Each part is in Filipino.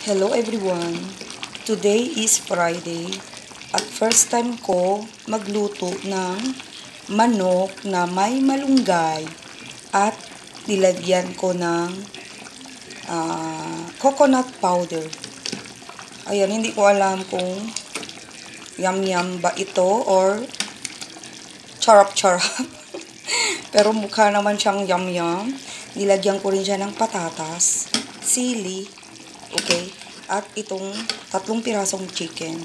Hello everyone! Today is Friday at first time ko magluto ng manok na may malunggay at nilagyan ko ng coconut powder. Ayan, hindi ko alam kung yum ba ito or charap. Pero mukha naman siyang yum. Nilagyan ko rin siya ng patatas, sili, okay, at itong 3 pirasong chicken.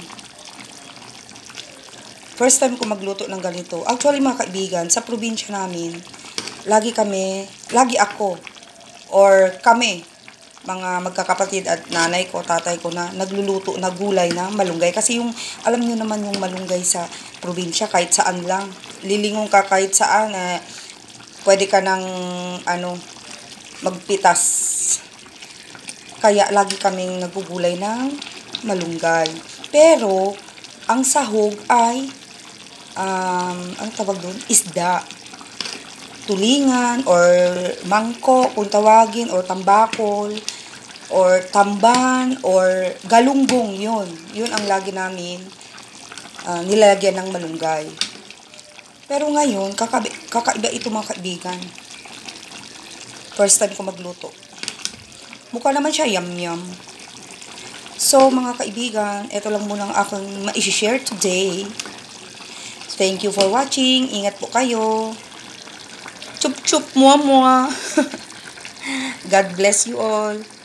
First time ko magluto ng ganito. Actually mga kaibigan, sa probinsya namin, lagi ako, or kami, mga magkakapatid at nanay ko, tatay ko na nagluluto na gulay na malunggay. Kasi yung, alam nyo naman yung malunggay sa probinsya, kahit saan lang. Lilingon ka kahit saan, pwede ka ng, magpitas. Kaya lagi kaming nagugulay ng malunggay. Pero, ang sahog ay, ang tawag doon? Isda. Tulingan, or mangko, kung tawagin, or tambakol, or tamban, or galunggong, yun. Yun ang lagi namin nilalagyan ng malunggay. Pero ngayon, kakaiba ito mga kaibigan. First time ko magluto. Mukha naman siya yum. So, mga kaibigan, ito lang muna ang aking ma-share today. Thank you for watching. Ingat po kayo. Chup, mua. God bless you all.